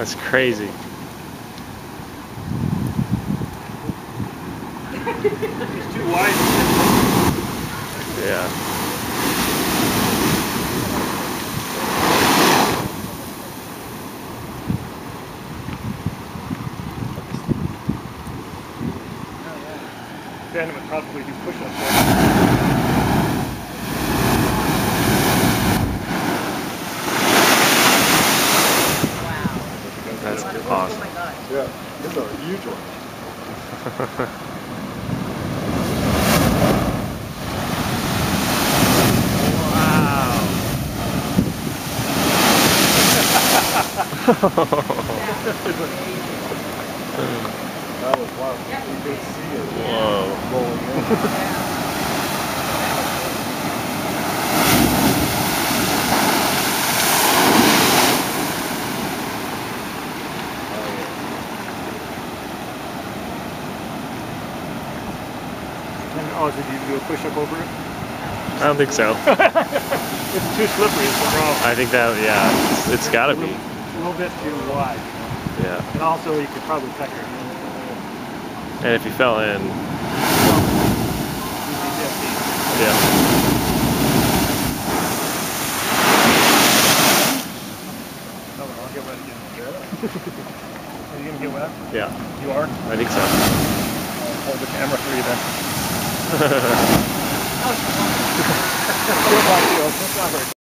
That's crazy. It's too wide. Yeah. Ben would probably do push-ups. That's awesome. Oh my God. Yeah, this is a huge one. That was wild. You could see it. Whoa. Rolling in. Oh, did you do a push-up over it? I don't think so. It's too slippery, it's the problem. I think that, yeah, it's gotta be. It's a little bit too wide. Yeah. And also, you could probably cut your hand. And if you fell in, yeah. Oh, well, I'll get wet again. Are you going to get wet? Yeah. You are? I think so. I'll hold the camera for you then. Oh, You're fine, too. It's not very